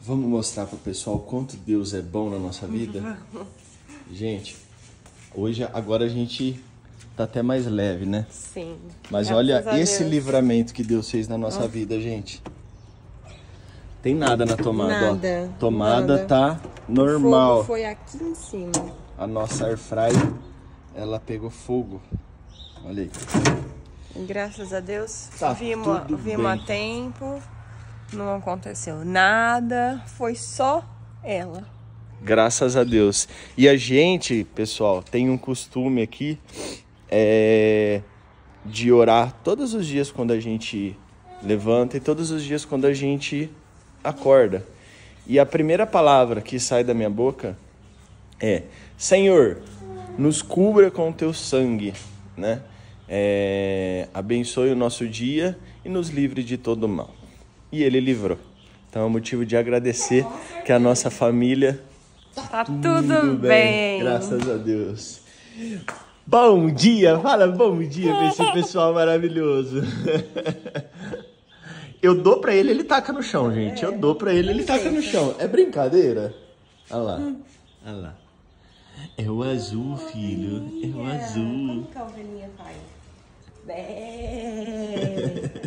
Vamos mostrar pro pessoal o quanto Deus é bom na nossa vida? Gente, agora a gente tá até mais leve, né? Sim. Mas olha esse livramento que Deus fez na nossa vida, gente. Tem nada na tomada, nada, ó. Tomada nada. tá normal. O fogo foi aqui em cima. A nossa air fryer, ela pegou fogo. Olha aí. Graças a Deus, Tá vimos bem. a tempo, não aconteceu nada, foi só ela. Graças a Deus. E a gente, pessoal, tem um costume aqui de orar todos os dias quando a gente levanta e todos os dias quando a gente acorda. E a primeira palavra que sai da minha boca é: Senhor, nos cubra com o teu sangue, né? Abençoe o nosso dia e nos livre de todo mal. E ele livrou. Então é motivo de agradecer que a nossa família tá tudo bem. Graças a Deus. Bom dia, fala bom dia pra esse pessoal maravilhoso. Eu dou pra ele taca no chão, gente. Eu dou pra ele taca no chão. É brincadeira? Olha lá, olha lá. É o azul, filho. É o azul. Como que a ovelhinha faz? Bé.